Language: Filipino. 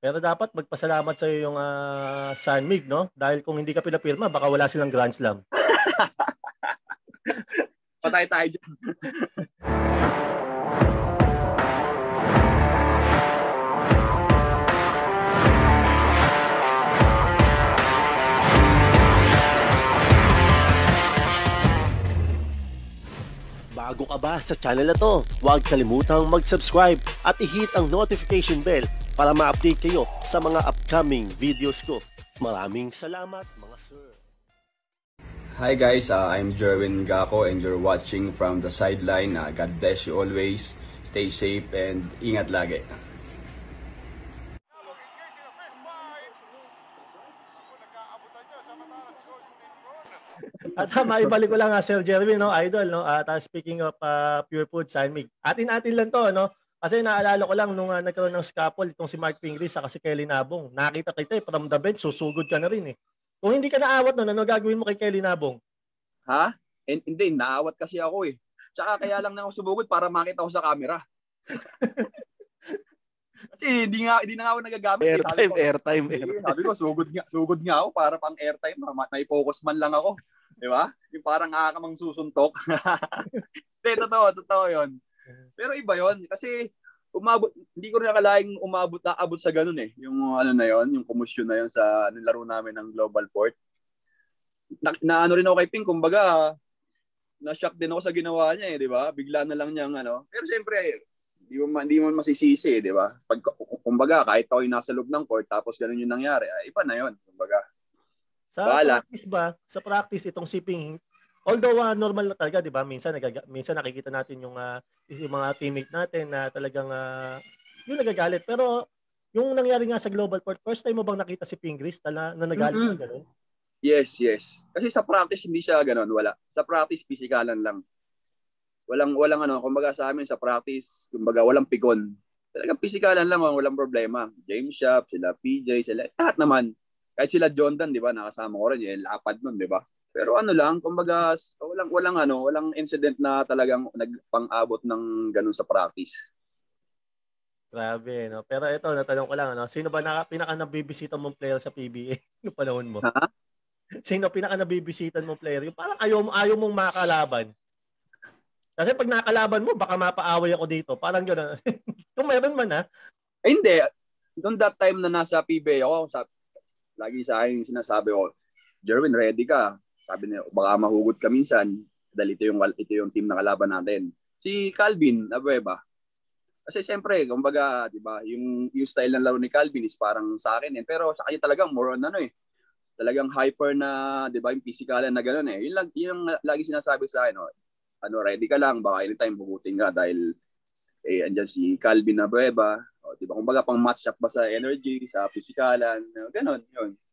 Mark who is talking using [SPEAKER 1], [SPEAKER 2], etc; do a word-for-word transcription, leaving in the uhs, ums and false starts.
[SPEAKER 1] Pero dapat magpasalamat sa iyo yung uh, San Mig, no? Dahil kung hindi ka pinapirma, baka wala silang Grand Slam.
[SPEAKER 2] Patay tayo dyan.
[SPEAKER 3] Bago ka ba sa channel na to, huwag kalimutang mag-subscribe at i-hit ang notification bell para ma-update kayo sa mga upcoming videos ko. Maraming salamat mga sir.
[SPEAKER 2] Hi guys, uh, I'm Jerwin Gaco and you're watching from the sideline. Uh, God bless you always. Stay safe and ingat lagi.
[SPEAKER 1] At uh, maibalik ko lang nga, Sir Jerwin, no, idol, no, at uh, speaking of uh, Pure Food, San Mig. Atin-atin lang to, no, kasi naalala ko lang nung uh, nagkaroon ng scaffold itong si Mark Pingree sa si Kelly Nabong. Nakita kita eh, from the bench, susugod ka na rin eh. Kung hindi ka naawat nun, ano gagawin mo kay Kelly Nabong?
[SPEAKER 2] Ha? And, hindi, naawat kasi ako eh. Tsaka kaya lang na ako sumugod para makita ko sa camera. Kasi hindi nga hindi na nga ako nagagamit.
[SPEAKER 4] Airtime,
[SPEAKER 2] eh.
[SPEAKER 4] airtime,
[SPEAKER 2] Eh,
[SPEAKER 4] airtime.
[SPEAKER 2] sabi ko, sugod nga, sugod nga ako para pang airtime. May focus man lang ako. Di ba? Yung parang akamang susuntok. Hindi, totoo, totoo yun. Pero iba yun. Kasi umabot, hindi ko rin nakalaing umabot na abot sa ganun eh. Yung ano na yun, yung kumusyon na yun sa nilaro namin ng Global Port. Na, na ano rin ako kay Ping, kumbaga, na-shock din ako sa ginawa niya eh, di ba? Bigla na lang niyang ano. Pero siyempre, Hindi mo, hindi mo masisisi, di ba? Pag, kumbaga, kahit ako yung nasa loob ng court, tapos ganun yung nangyari, ay, iba na yun. Kumbaga,
[SPEAKER 1] sa
[SPEAKER 2] bahala.
[SPEAKER 1] practice ba, sa practice itong si Ping, although uh, normal na talaga, di ba? Minsan, nagaga, minsan nakikita natin yung, uh, yung mga teammate natin na talagang uh, yung nagagalit. Pero yung nangyari nga sa Global Port, first time mo bang nakita si Pingree na, na nagalit
[SPEAKER 2] Mm-hmm.
[SPEAKER 1] na gano'n?
[SPEAKER 2] Yes, yes. Kasi sa practice, hindi siya ganun, wala. Sa practice, pisikalan lang. Walang walang ano, kumbaga sa amin sa practice, kumbaga walang pikon. Talagang pisikalan lang, walang problema. James Shop, sila P J, sila lahat naman. Kahit sila Jordan, 'di ba? Nakasama ko rin, yung lapad nun, 'di ba? Pero ano lang, kumbaga walang walang ano, walang incident na talagang nagpang-abot ng ganun sa practice.
[SPEAKER 1] Grabe, no? Pero ito, natanong ko lang, ano, sino ba na, pinaka nabibisita mong player sa P B A noong panahon mo?
[SPEAKER 2] Ha?
[SPEAKER 1] Sino pinaka nabibisitan mong player? Yung parang ayaw, ayaw mong makalaban. Kasi pag nakalaban mo, baka mapaaway ako dito. Parang gano'n. Kung meron man, ha?
[SPEAKER 2] Eh, hindi. Noong that time na nasa P B A ako, sa, lagi sa akin sinasabi ko, Jerwin, ready ka. Sabi niya, baka mahugot ka minsan. Dahil ito yung, ito yung team na kalaban natin. Si Calvin Abueva. Kasi siyempre, kumbaga, di ba, yung, yung style ng laro ni Calvin is parang sa akin eh. Pero sa kanya talagang more on ano eh. Talagang hyper na, di ba, yung physicalen na gano'n eh. Yun lang, yun yung lagi sinasabi sa akin, oh. Ano, ready ka lang, baka anytime bubuting ka dahil eh, andyan si Calvin Abueva. O, diba? Kumbaga pang match up ba sa energy, sa physikalan, gano'n, yun.